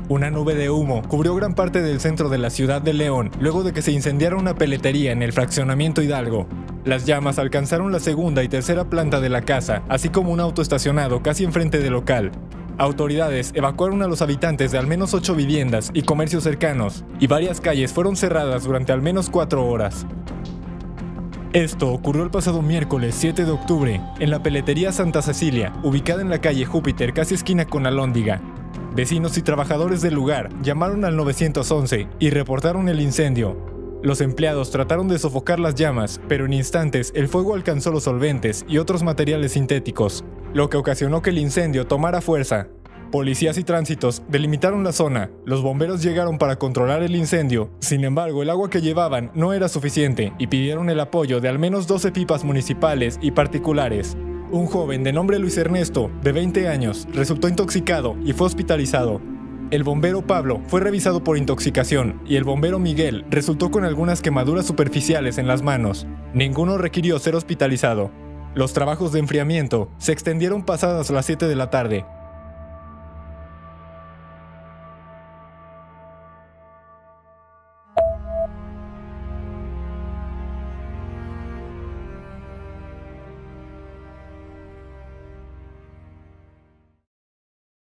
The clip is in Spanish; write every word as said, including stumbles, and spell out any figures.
Una nube de humo cubrió gran parte del centro de la ciudad de León luego de que se incendiara una peletería en el fraccionamiento Hidalgo. Las llamas alcanzaron la segunda y tercera planta de la casa, así como un auto estacionado casi enfrente del local. Autoridades evacuaron a los habitantes de al menos ocho viviendas y comercios cercanos, y varias calles fueron cerradas durante al menos cuatro horas. Esto ocurrió el pasado miércoles siete de octubre, en la peletería Santa Cecilia, ubicada en la calle Júpiter, casi esquina con Alhóndiga. Vecinos y trabajadores del lugar llamaron al nueve once y reportaron el incendio. Los empleados trataron de sofocar las llamas, pero en instantes el fuego alcanzó los solventes y otros materiales sintéticos, lo que ocasionó que el incendio tomara fuerza. Policías y tránsitos delimitaron la zona, los bomberos llegaron para controlar el incendio, sin embargo el agua que llevaban no era suficiente y pidieron el apoyo de al menos doce pipas municipales y particulares. Un joven de nombre Luis Ernesto, de veinte años, resultó intoxicado y fue hospitalizado. El bombero Pablo fue revisado por intoxicación y el bombero Miguel resultó con algunas quemaduras superficiales en las manos. Ninguno requirió ser hospitalizado. Los trabajos de enfriamiento se extendieron pasadas las siete de la tarde.